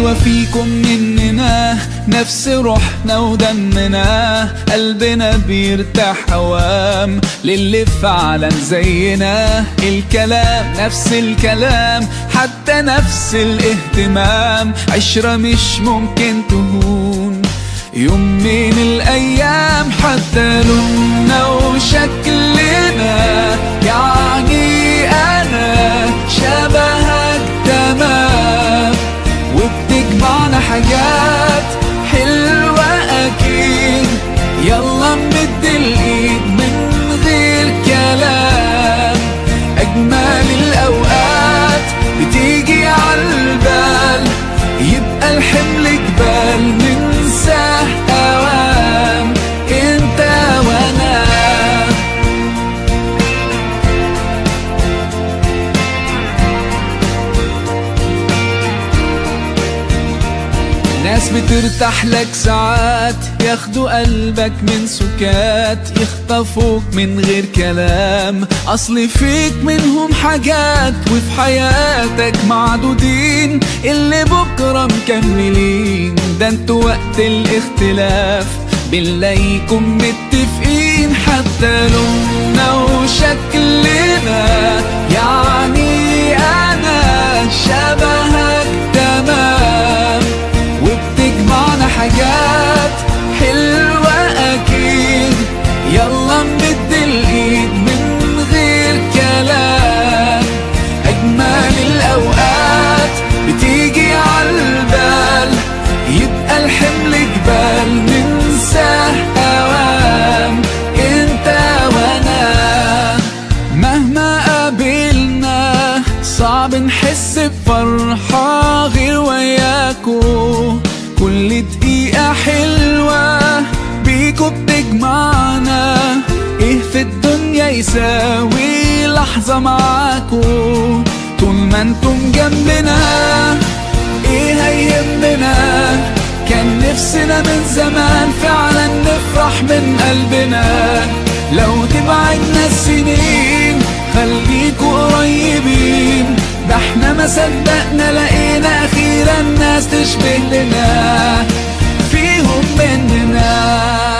أيوة فيكم مننا نفس روحنا ودمنا، قلبنا بيرتاح هوام للي فعلا زينا. الكلام نفس الكلام، حتى نفس الاهتمام، عشرة مش ممكن تهون يوم من الأيام. حتى لوننا وشكلنا، يعني أنا شبهك تمام، وبتجمعنا حاجات حلوة أكيد. يلا نمد الإيد من غير كلام، أجمل الأوقات بتيجي عالبال، يبقى الحمل جبال ننساه أوام، انت وانا. ناس بترتاح لك ساعات، ياخدوا قلبك من سكات، يخطفوك من غير كلام، اصل فيك منهم حاجات وفي حياتك معدودين، اللي بكرة مكملين. ده انتوا وقت الاختلاف بنلاقيكم متفقين. حتى لوننا وشكلنا، يعني انا شبهك تمام، وبتجمعنا حاجات حلوة أكيد. يلا نمد الإيد من غير كلام، أجمل الأوقات بتيجي عالبال، يبقى الحمل جبال ننساه أوام، انت وانا. مهما قابلنا صعب نحس بفرحة غير وياكو، كل دقيقة حلوة بيكو بتجمعنا. ايه في الدنيا يساوي لحظة معاكو؟ طول ما انتم جنبنا ايه هيهمنا؟ كان نفسنا من زمان فعلا نفرح من قلبنا. لو تبعدنا السنين خليكوا قريبين، ده احنا ما صدقنا لقينا اخيرا ناس تشبه لنا، فيهم مننا.